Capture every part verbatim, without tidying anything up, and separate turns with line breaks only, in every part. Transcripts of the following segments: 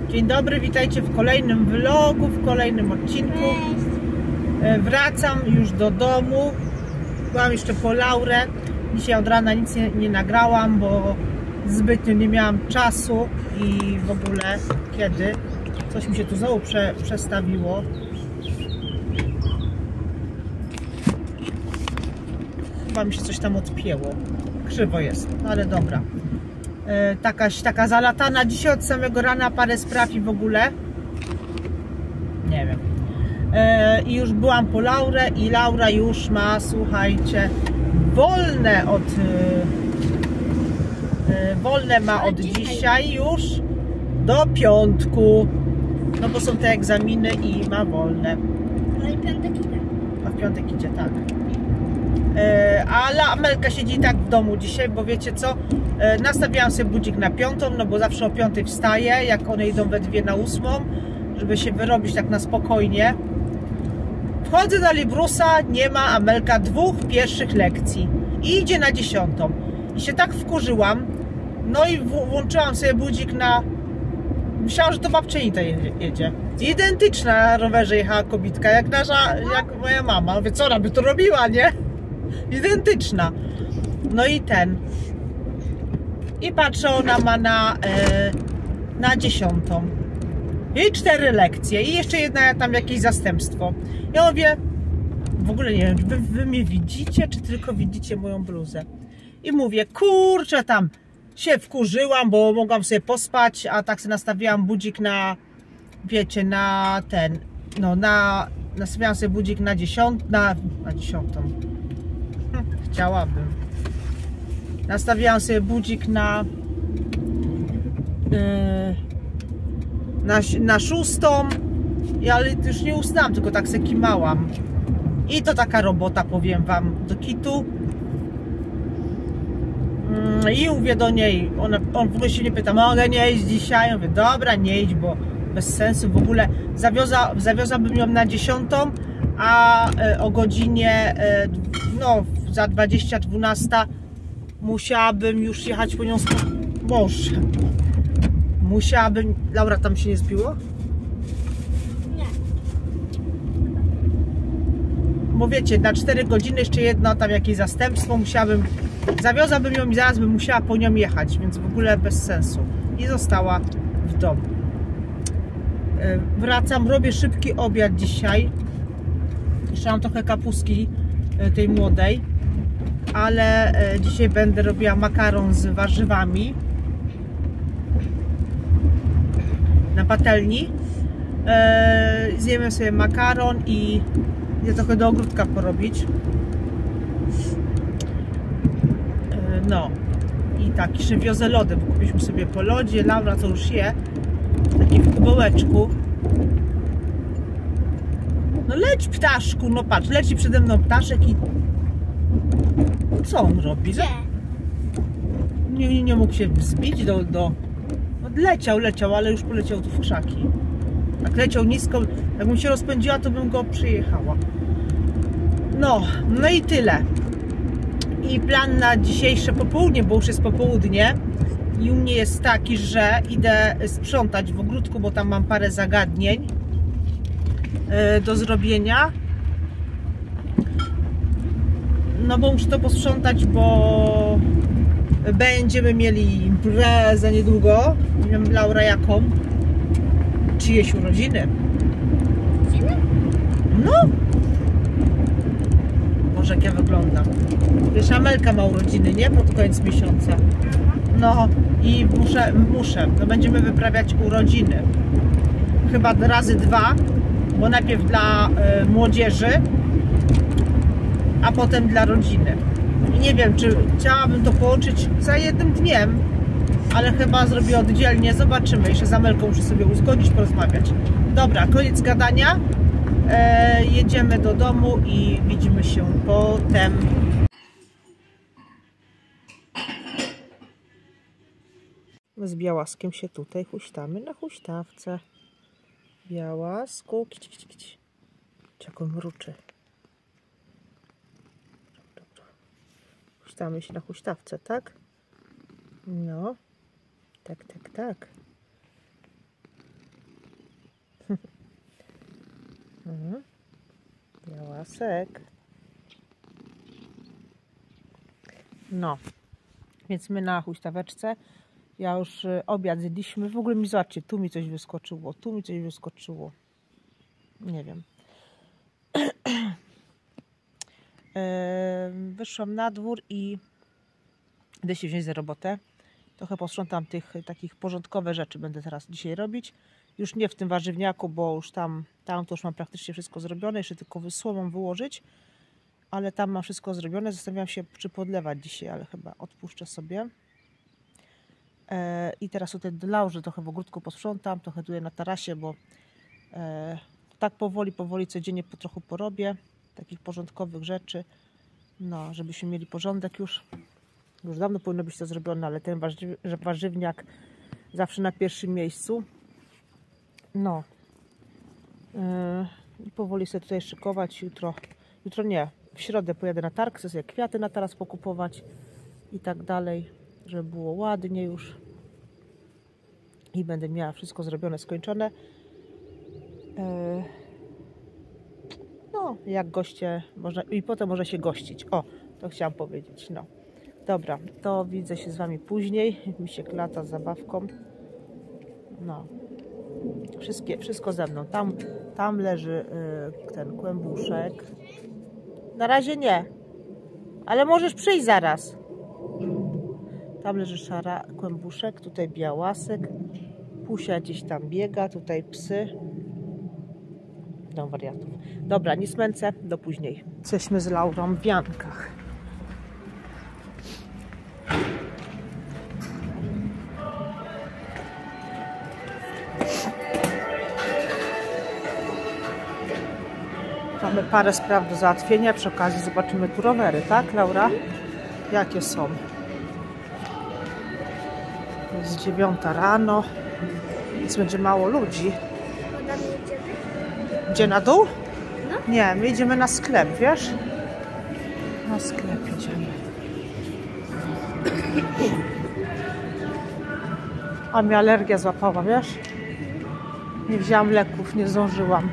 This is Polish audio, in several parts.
Dzień dobry, witajcie w kolejnym vlogu, w kolejnym odcinku. Wracam już do domu. Byłam jeszcze po Laurę. Dzisiaj od rana nic nie, nie nagrałam, bo zbytnio nie miałam czasu i w ogóle kiedy. Coś mi się tu znowu prze, przestawiło. Chyba mi się coś tam odpięło. Krzywo jest, ale dobra. E, taka, taka zalatana dzisiaj od samego rana, parę spraw i w ogóle nie wiem. E, I już byłam po Laurę i Laura już ma, słuchajcie, wolne od e, wolne ma od dzisiaj już do piątku, no bo są te egzaminy i ma wolne.
No i piątek idzie.
A w piątek idzie, tak. E, ale Amelka siedzi i tak w domu dzisiaj, bo wiecie co? E, nastawiałam sobie budzik na piątą, no bo zawsze o piątej wstaję, jak one idą we dwie na ósmą, żeby się wyrobić tak na spokojnie. Wchodzę na Librusa, nie ma Amelka dwóch pierwszych lekcji i idzie na dziesiątą. I się tak wkurzyłam, no i włączyłam sobie budzik na... Myślałam, że to babcienita jedzie. Identyczna na rowerze jechała kobitka, jak nasza, jak moja mama. Mówię, co ona by to robiła, nie? Identyczna. No i ten. I patrzę, ona ma na, e, na dziesiątą. I cztery lekcje. I jeszcze jedna tam jakieś zastępstwo. Ja mówię, w ogóle nie wiem, wy, wy mnie widzicie, czy tylko widzicie moją bluzę. I mówię, kurczę, tam się wkurzyłam, bo mogłam sobie pospać, a tak sobie nastawiłam budzik na, wiecie, na ten, no na, nastawiałam sobie budzik na dziesiątą, na, na dziesiątą. Hm, chciałabym. Nastawiałam sobie budzik na, yy, na, na szóstą, ale już nie usnęłam, tylko tak se kimałam. I to taka robota, powiem wam, do kitu. I mówię do niej, ona, on w ogóle się nie pyta, mogę nie iść dzisiaj? Ja mówię, dobra, nie idź, bo bez sensu w ogóle. Zawiozła, zawiozłabym ją na dziesiątą, a o godzinie, no za dwadzieścia dwunasta musiałabym już jechać po nią. Boże, musiałabym... Laura, tam się nie zbiło?
Nie.
Bo wiecie, na cztery godziny jeszcze jedno tam jakieś zastępstwo, musiałabym... Zawiozłabym ją i zaraz bym musiała po nią jechać, więc w ogóle bez sensu. I została w domu. Wracam, robię szybki obiad dzisiaj. Jeszcze mam trochę kapustki tej młodej, ale dzisiaj będę robiła makaron z warzywami na patelni. Zjemy sobie makaron i idę trochę do ogródka porobić. No i tak, jeszcze wiozę lody, bo kupiliśmy sobie po lodzie. Laura to już je, taki w kubełeczku. No leć, ptaszku, no patrz, leci przede mną ptaszek i... Co on robi? Nie, nie, nie mógł się wzbić do... do... No, leciał, leciał, ale już poleciał tu w krzaki. Jak leciał nisko, jakbym się rozpędziła, to bym go przyjechała. No, no i tyle. I plan na dzisiejsze popołudnie, bo już jest popołudnie i u mnie jest taki, że idę sprzątać w ogródku, bo tam mam parę zagadnień do zrobienia. No bo muszę to posprzątać, bo będziemy mieli imprezę niedługo. Nie wiem, Laura, jaką? Czyjeś urodziny. No! Boże, jak ja wyglądam. Wiesz, Amelka ma urodziny, nie? Pod koniec miesiąca. No i muszę, muszę. No będziemy wyprawiać urodziny. Chyba razy dwa, bo najpierw dla y, młodzieży, a potem dla rodziny. I nie wiem, czy chciałabym to połączyć za jednym dniem, ale chyba zrobię oddzielnie. Zobaczymy. Jeszcze z Amelką muszę sobie uzgodzić, porozmawiać. Dobra, koniec gadania. E, jedziemy do domu i widzimy się potem. Z Białaskiem się tutaj huśtamy na huśtawce. Białasku, kici, kici, kici. Jak on mruczy. Huśtamy się na huśtawce, tak? No, tak, tak, tak. Mhm. Białasek. No, więc my na huśtaweczce. Ja już obiad zjedliśmy. W ogóle mi zobaczcie, tu mi coś wyskoczyło, tu mi coś wyskoczyło. Nie wiem. Wyszłam na dwór i idę się wziąć za robotę. Trochę posprzątam tych takich porządkowe rzeczy będę teraz dzisiaj robić. Już nie w tym warzywniaku, bo już tam, tam to już mam praktycznie wszystko zrobione. Jeszcze tylko słomą wyłożyć. Ale tam mam wszystko zrobione. Zastanawiam się, czy podlewać dzisiaj, ale chyba odpuszczę sobie. E, I teraz tutaj do Laurzy trochę w ogródku posprzątam. Trochę tutaj na tarasie, bo e, tak powoli, powoli codziennie po trochu porobię. Takich porządkowych rzeczy. No, żebyśmy mieli porządek już. Już dawno powinno być to zrobione, ale ten warzywniak zawsze na pierwszym miejscu. No. I powoli sobie tutaj szykować. Jutro, jutro nie, w środę pojadę na targ, chcę sobie kwiaty na taras pokupować i tak dalej, żeby było ładnie już. I będę miała wszystko zrobione, skończone. No, jak goście, można, i potem może się gościć. O, to chciałam powiedzieć, no. Dobra, to widzę się z Wami później. Mi się klata z zabawką. No. Wszystkie, wszystko ze mną. Tam, tam leży y, ten kłębuszek. Na razie nie. Ale możesz przyjść zaraz. Tam leży szara kłębuszek. Tutaj białasek. Pusia gdzieś tam biega. Tutaj psy. Do wariatów. Dobra, nie smęcę. Do później. Jesteśmy z Laurą w Wiankach. Mamy parę spraw do załatwienia. Przy okazji zobaczymy tu rowery, tak, Laura? Jakie są? Jest dziewiąta rano, więc będzie mało ludzi. Gdzie, na dół? No. Nie, my idziemy na sklep, wiesz? Na sklep idziemy. A mnie alergia złapała, wiesz? Nie wzięłam leków, nie zdążyłam.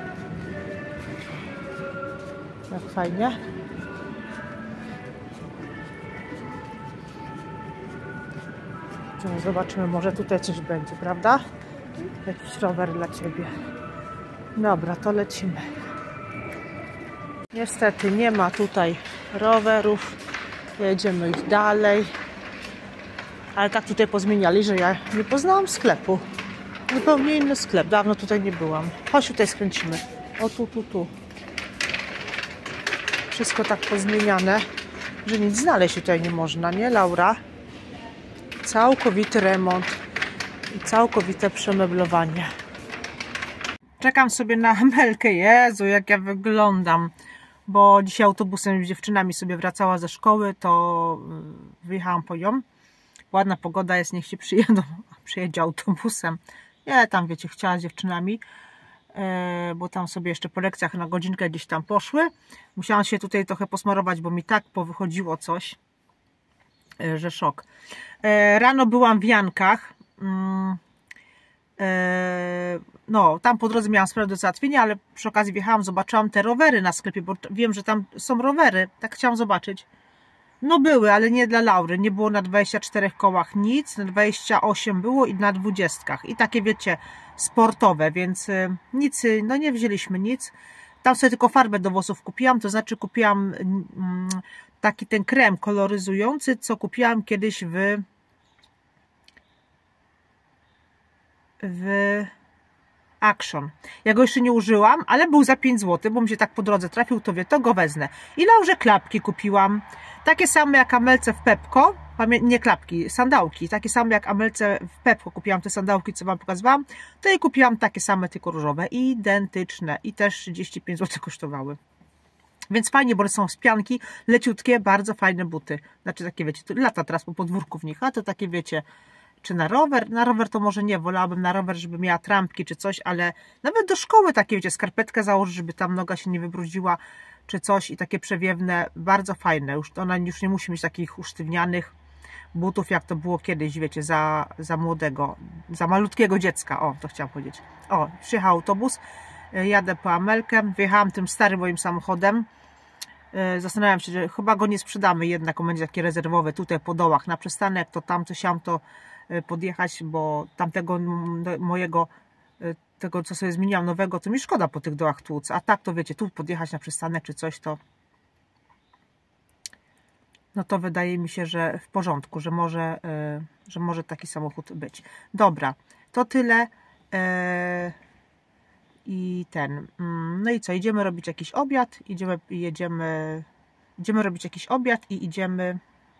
Jak fajnie. Zobaczymy, może tutaj coś będzie, prawda? Jakiś rower dla Ciebie. Dobra, to lecimy. Niestety nie ma tutaj rowerów. Jedziemy ich dalej. Ale tak tutaj pozmieniali, że ja nie poznałam sklepu. Zupełnie inny sklep. Dawno tutaj nie byłam. Chodź, tutaj skręcimy. O, tu, tu, tu. Wszystko tak pozmieniane, że nic znaleźć tutaj nie można, nie, Laura? Całkowity remont i całkowite przemeblowanie. Czekam sobie na Amelkę. Jezu, jak ja wyglądam. Bo dzisiaj autobusem z dziewczynami sobie wracała ze szkoły, to wyjechałam po nią. Ładna pogoda jest, niech się przyjedą, przyjedzie autobusem. Ja tam, wiecie, chciała z dziewczynami, bo tam sobie jeszcze po lekcjach na godzinkę gdzieś tam poszły. Musiałam się tutaj trochę posmarować, bo mi tak powychodziło coś, że szok. Rano byłam w Jankach. No, tam po drodze miałam sprawę do załatwienia, ale przy okazji wjechałam, zobaczyłam te rowery na sklepie, bo wiem, że tam są rowery. Tak chciałam zobaczyć. No były, ale nie dla Laury. Nie było na dwudziestu czterech kołach nic, na dwudziestu ośmiu było i na dwudziestkach. I takie, wiecie, sportowe, więc nic, no nie wzięliśmy nic. Tam sobie tylko farbę do włosów kupiłam, to znaczy kupiłam mm, taki ten krem koloryzujący, co kupiłam kiedyś w w Action. Ja go jeszcze nie użyłam, ale był za pięć złotych, bo mi się tak po drodze trafił, to wie, to go wezmę. I Laurze klapki kupiłam. Takie same jak Amelce w Pepko. Nie klapki, sandałki. Takie same jak Amelce w Pepko kupiłam te sandałki, co Wam pokazywałam. To i kupiłam takie same, tylko różowe. Identyczne. I też trzydzieści pięć złotych kosztowały. Więc fajnie, bo one są z pianki, leciutkie, bardzo fajne buty. Znaczy takie, wiecie, lata teraz po podwórku w nich, a to takie, wiecie, czy na rower? Na rower to może nie, wolałabym na rower, żeby miała trampki czy coś, ale nawet do szkoły takie, wiecie, skarpetkę założyć, żeby tam noga się nie wybrudziła, czy coś i takie przewiewne, bardzo fajne. Już ona już nie musi mieć takich usztywnianych, butów, jak to było kiedyś, wiecie, za, za młodego, za malutkiego dziecka. O, to chciałam powiedzieć. O, przyjechał autobus, jadę po Amelkę, wyjechałam tym starym moim samochodem. Zastanawiam się, że chyba go nie sprzedamy jednak, on będzie taki rezerwowy tutaj po dołach na przystanek, to tam coś chciałam to podjechać, bo tamtego mojego, tego co sobie zmieniłam nowego, to mi szkoda po tych dołach tłuc, a tak to wiecie, tu podjechać na przystanek czy coś, to no to wydaje mi się, że w porządku, że może, że może taki samochód być. Dobra, to tyle. I ten, no i co, idziemy robić jakiś obiad, idziemy, jedziemy, idziemy robić jakiś obiad i idziemy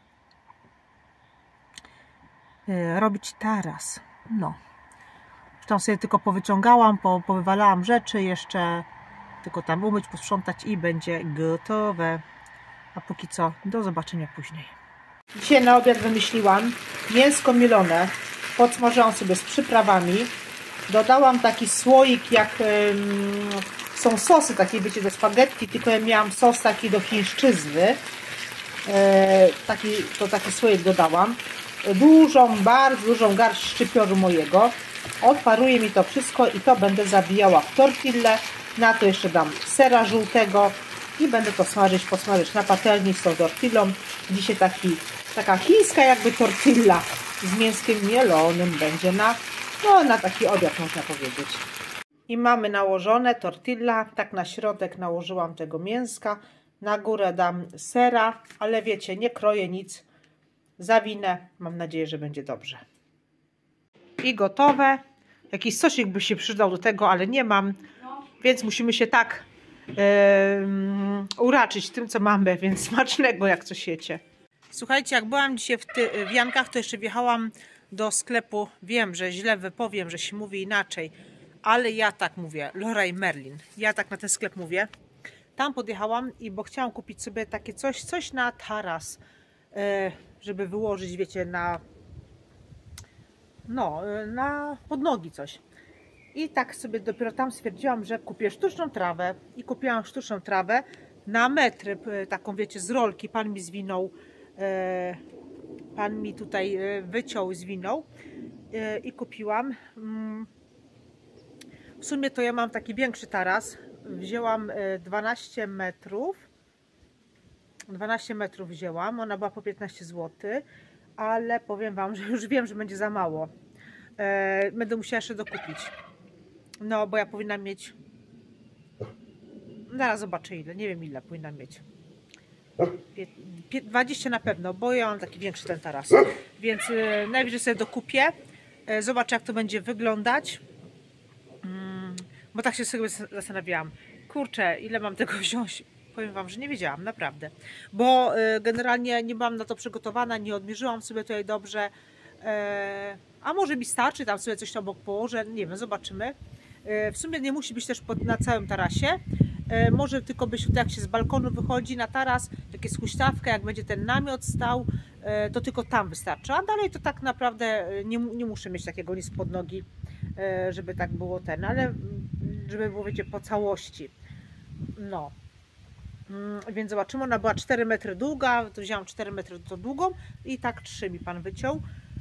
robić taras. No, już tam sobie tylko powyciągałam, po, powywalałam rzeczy, jeszcze tylko tam umyć, posprzątać i będzie gotowe. A póki co, do zobaczenia później. Dzisiaj na obiad wymyśliłam mięsko mielone, podsmażyłam sobie z przyprawami. Dodałam taki słoik, jak ym, są sosy takie, wiecie, do spaghetti, tylko ja miałam sos taki do chińszczyzny. E, taki, to taki słoik dodałam. Dużą, bardzo dużą garść szczypioru mojego. Odparuję mi to wszystko i to będę zabijała w tortillę. Na to jeszcze dam sera żółtego i będę to smażyć, posmażyć na patelni z tą tortillą. Dzisiaj taki, taka chińska jakby tortilla z mięskiem mielonym będzie na No, na taki obiad można powiedzieć. I mamy nałożone tortilla. Tak na środek nałożyłam tego mięska. Na górę dam sera, ale wiecie, nie kroję nic. Zawinę. Mam nadzieję, że będzie dobrze. I gotowe. Jakiś sosik by się przydał do tego, ale nie mam. Więc musimy się tak yy, uraczyć tym, co mamy. Więc smacznego, jak coś jecie. Słuchajcie, jak byłam dzisiaj w, ty, w Jankach, to jeszcze wjechałam do sklepu, wiem, że źle wypowiem, że się mówi inaczej, ale ja tak mówię, Leroy Merlin, ja tak na ten sklep mówię. Tam podjechałam i bo chciałam kupić sobie takie coś, coś na taras, żeby wyłożyć, wiecie, na no, na podnogi coś. I tak sobie dopiero tam stwierdziłam, że kupię sztuczną trawę i kupiłam sztuczną trawę na metry, taką wiecie, z rolki, pan mi zwinął. Pan mi tutaj wyciął i zwinął i kupiłam. W sumie to ja mam taki większy taras. Wzięłam dwanaście metrów. dwanaście metrów wzięłam. Ona była po piętnaście złotych, ale powiem wam, że już wiem, że będzie za mało. Będę musiała jeszcze dokupić. No, bo ja powinnam mieć... Zaraz zobaczę ile. Nie wiem ile powinnam mieć. dwadzieścia na pewno, bo ja mam taki większy ten taras, więc y, najwyżej sobie dokupię, y, zobaczę jak to będzie wyglądać, mm, bo tak się sobie zastanawiałam, kurczę, ile mam tego wziąć, powiem wam, że nie wiedziałam, naprawdę, bo y, generalnie nie byłam na to przygotowana, nie odmierzyłam sobie tutaj dobrze, y, a może mi starczy, tam sobie coś obok położę, nie wiem, zobaczymy. Y, w sumie nie musi być też pod, na całym tarasie. Może tylko być tutaj, jak się z balkonu wychodzi na taras, jak jest huśtawka, jak będzie ten namiot stał, to tylko tam wystarczy. A dalej to tak naprawdę nie, nie muszę mieć takiego nic pod nogi, żeby tak było ten, ale żeby było, wiecie, po całości. No. Więc zobaczymy, ona była cztery metry długa, to wziąłam cztery metry to długą i tak trzy mi pan wyciął.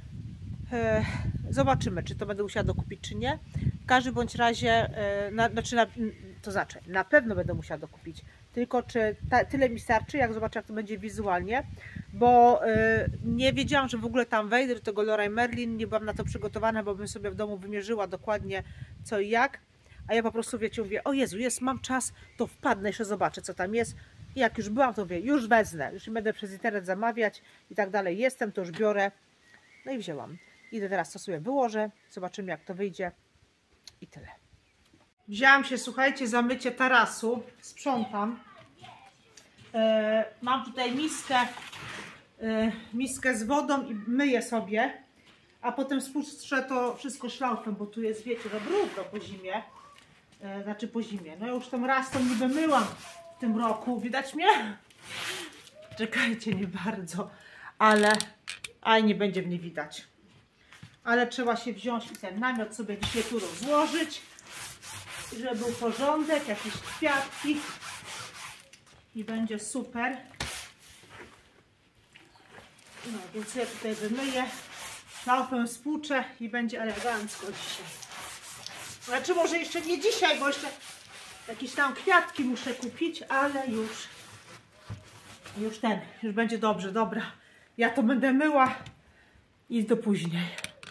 Zobaczymy, czy to będę musiała dokupić, czy nie. W każdym bądź razie, na, znaczy na, to znaczy, na pewno będę musiała dokupić. Tylko czy ta, tyle mi starczy, jak zobaczę, jak to będzie wizualnie. Bo y, nie wiedziałam, że w ogóle tam wejdę do tego Leroy Merlin. Nie byłam na to przygotowana, bo bym sobie w domu wymierzyła dokładnie co i jak. A ja po prostu, wiecie, mówię, o Jezu, jest, mam czas, to wpadnę, jeszcze zobaczę, co tam jest. I jak już byłam, to mówię, już wezmę. Już nie będę przez internet zamawiać i tak dalej. Jestem, to już biorę. No i wzięłam. Idę teraz to sobie wyłożę, zobaczymy jak to wyjdzie i tyle. Wzięłam się, słuchajcie, za mycie tarasu, sprzątam. Yy, mam tutaj miskę, yy, miskę z wodą i myję sobie, a potem spuszczę to wszystko szlaufem, bo tu jest, wiecie, no brudno po zimie, yy, znaczy po zimie. No już tam raz to niby myłam w tym roku, widać mnie? Czekajcie, nie bardzo, ale aj, nie będzie mnie widać. Ale trzeba się wziąć i ten namiot sobie dzisiaj tu rozłożyć, żeby był porządek, jakieś kwiatki i będzie super. No więc ja tutaj wymyję, lampę spłuczę i będzie elegancko dzisiaj. Znaczy może jeszcze nie dzisiaj, bo jeszcze jakieś tam kwiatki muszę kupić, ale już, już ten, już będzie dobrze, dobra. Ja to będę myła i do później.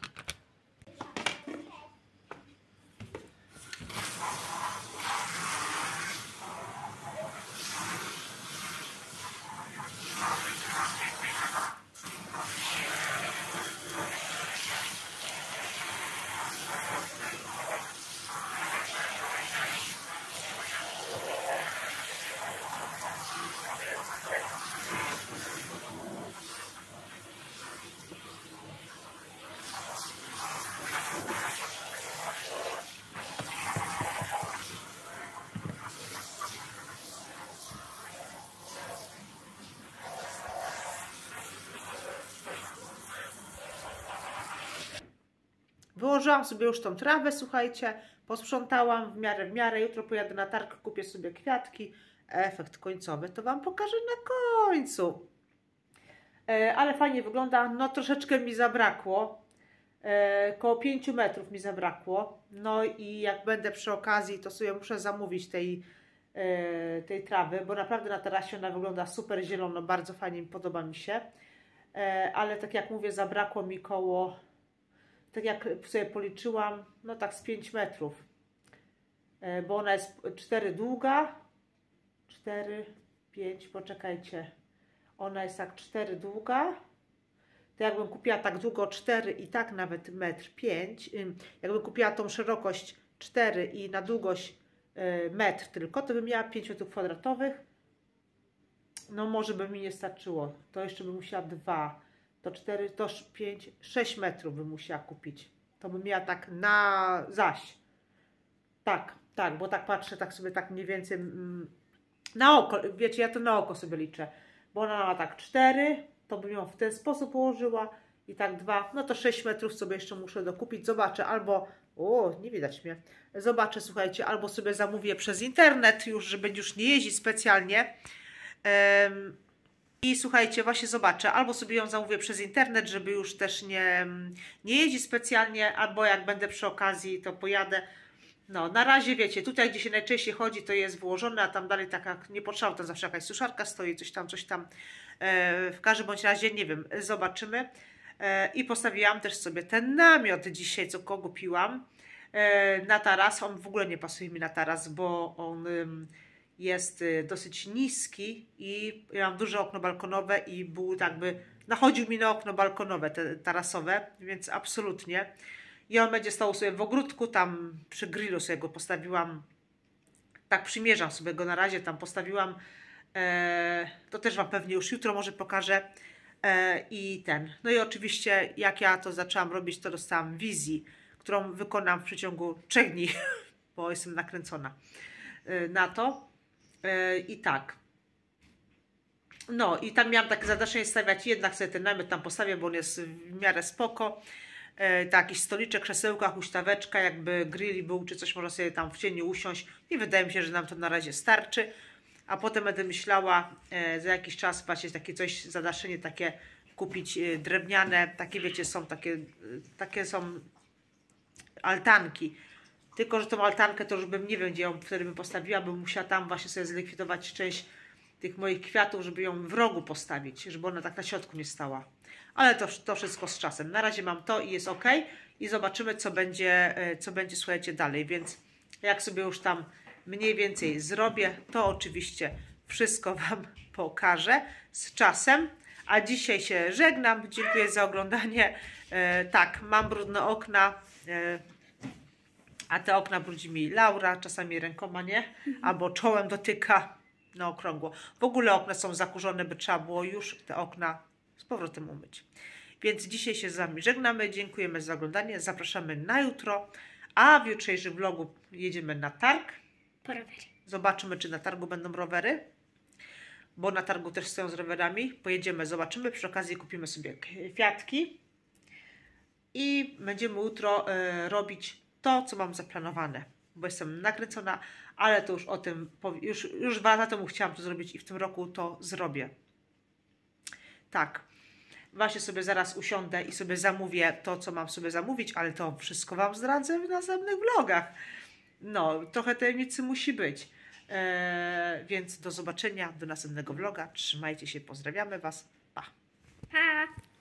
Wyłożyłam sobie już tą trawę, słuchajcie, posprzątałam w miarę w miarę, jutro pojadę na targ, kupię sobie kwiatki, efekt końcowy to Wam pokażę na końcu. E, ale fajnie wygląda, no troszeczkę mi zabrakło, e, koło pięciu metrów mi zabrakło, no i jak będę przy okazji, to sobie muszę zamówić tej, e, tej trawy, bo naprawdę na tarasie ona wygląda super zielono, bardzo fajnie, podoba mi się, e, ale tak jak mówię, zabrakło mi koło, tak jak sobie policzyłam, no tak z pięć metrów, bo ona jest cztery długa, cztery, pięć, poczekajcie, ona jest tak cztery długa, to jakbym kupiła tak długo cztery i tak nawet metr pięć, jakbym kupiła tą szerokość cztery i na długość metr tylko, to bym miała pięć metrów kwadratowych, no może by mi nie starczyło, to jeszcze bym musiała dwa, to cztery, to pięć, sześć metrów bym musiała kupić. To bym miała tak na zaś. Tak, tak, bo tak patrzę, tak sobie tak mniej więcej mm, na oko, wiecie, ja to na oko sobie liczę. Bo ona ma tak cztery, to bym ją w ten sposób ułożyła i tak dwa, no to sześć metrów sobie jeszcze muszę dokupić. Zobaczę albo, o, nie widać mnie. Zobaczę, słuchajcie, albo sobie zamówię przez internet już, żeby już nie jeździć specjalnie. Um, I słuchajcie, właśnie zobaczę, albo sobie ją zamówię przez internet, żeby już też nie, nie jeździć specjalnie, albo jak będę przy okazji, to pojadę. No, na razie wiecie, tutaj gdzie się najczęściej chodzi, to jest włożone, a tam dalej taka niepotrzebna, tam zawsze jakaś suszarka stoi, coś tam, coś tam. E, w każdym bądź razie, nie wiem, zobaczymy. E, I postawiłam też sobie ten namiot dzisiaj, co go kupiłam, e, na taras. On w ogóle nie pasuje mi na taras, bo on... Ym, jest dosyć niski i ja mam duże okno balkonowe i był jakby, nachodził mi na okno balkonowe, te tarasowe, więc absolutnie. I on będzie stał sobie w ogródku, tam przy grillu sobie go postawiłam, tak przymierzam sobie go na razie, tam postawiłam, e, to też Wam pewnie już jutro może pokażę e, i ten. No i oczywiście jak ja to zaczęłam robić, to dostałam wizji, którą wykonam w przeciągu trzech dni, bo jestem nakręcona e, na to. I tak. No i tam miałam takie zadanie stawiać, jednak sobie ten namiot tam postawię, bo on jest w miarę spoko. E, taki stoliczek, krzesełka, huśtaweczka, jakby grill był, czy coś można sobie tam w cieniu usiąść. I wydaje mi się, że nam to na razie starczy. A potem będę myślała e, za jakiś czas właśnie takie coś, zadaszenie takie kupić e, drewniane. Takie wiecie, są takie, e, takie są altanki. Tylko, że tą altankę to już bym, nie wiem, gdzie ją wtedy bym postawiła, bym musiała tam właśnie sobie zlikwidować część tych moich kwiatów, żeby ją w rogu postawić, żeby ona tak na środku nie stała. Ale to, to wszystko z czasem. Na razie mam to i jest ok. I zobaczymy, co będzie, co będzie, słuchajcie, dalej. Więc jak sobie już tam mniej więcej zrobię, to oczywiście wszystko Wam pokażę z czasem. A dzisiaj się żegnam. Dziękuję za oglądanie. E, tak, mam brudne okna. E, A te okna brudzi mi Laura, czasami rękoma, nie? Albo czołem dotyka na okrągło. W ogóle okna są zakurzone, by trzeba było już te okna z powrotem umyć. Więc dzisiaj się z Wami żegnamy. Dziękujemy za oglądanie. Zapraszamy na jutro. A w jutrzejszym vlogu jedziemy na targ.
Po rowery.
Zobaczymy, czy na targu będą rowery. Bo na targu też stoją z rowerami. Pojedziemy, zobaczymy. Przy okazji kupimy sobie kwiatki. I będziemy jutro y, robić to, co mam zaplanowane, bo jestem nakręcona, ale to już o tym, już, już dwa lata temu chciałam to zrobić i w tym roku to zrobię. Tak. Właśnie sobie zaraz usiądę i sobie zamówię to, co mam sobie zamówić, ale to wszystko Wam zdradzę w następnych vlogach. No, trochę tajemnicy musi być. Eee, więc do zobaczenia, do następnego vloga. Trzymajcie się, pozdrawiamy Was. Pa!
Pa!